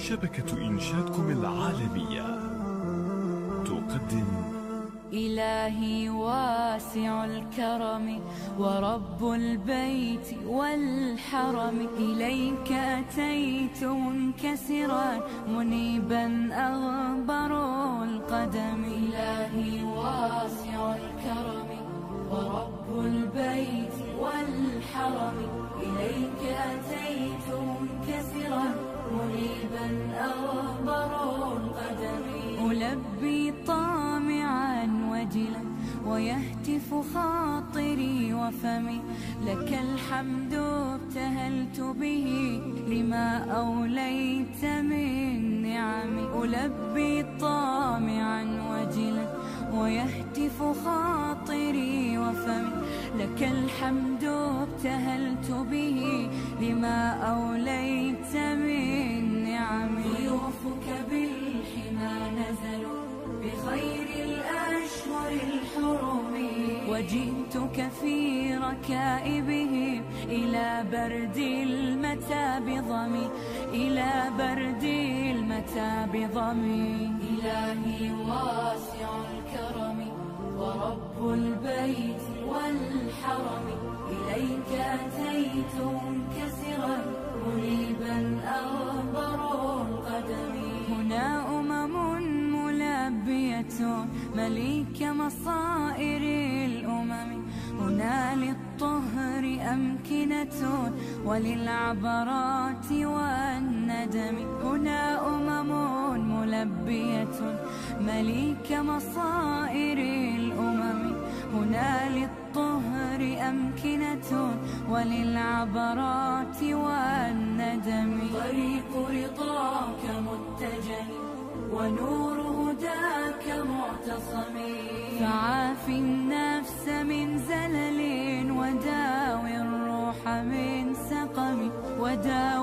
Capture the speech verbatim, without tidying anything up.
شبكة إنشادكم العالمية تقدم إلهي واسع الكرم ورب البيت والحرم، إليك أتيت منكسرا منيبا أغبر القدم. إلهي واسع الكرم ورب البيت والحرم، إليك أتيت منكسرا منيبا أغبر القدم. ألبي طامعا وجلا ويهتف خاطري وفمي، لك الحمد ابتهلت به لما أوليت من نعمي. ألبي طامعا وجلا ويهتف خاطري وفمي، لك الحمد ابتهلت به لما أوليت من نعمي. ضيوفك بالحمى نزلوا بخير الأشهر الحرم، وجئتك في ركائبهم إلى برد المتى بضمي، إلى برد المتى بضمي. إلهي واسع الكرم ورب البيت والحرم، إليك أتيت منكسرا منيبا أغبر القدم. هنا أمم ملبية مليك مصائر الأمم، هنا للطهر أمكنة وللعبرات والندم. هنا أمم ملبية مليك مصائر الأمم، هنا للطهر أمكنة وللعبرات والندم. طريق رضاك متجه ونور هداك معتصم، فعاف النفس من زلل وداوي الروح من سقم، وداوي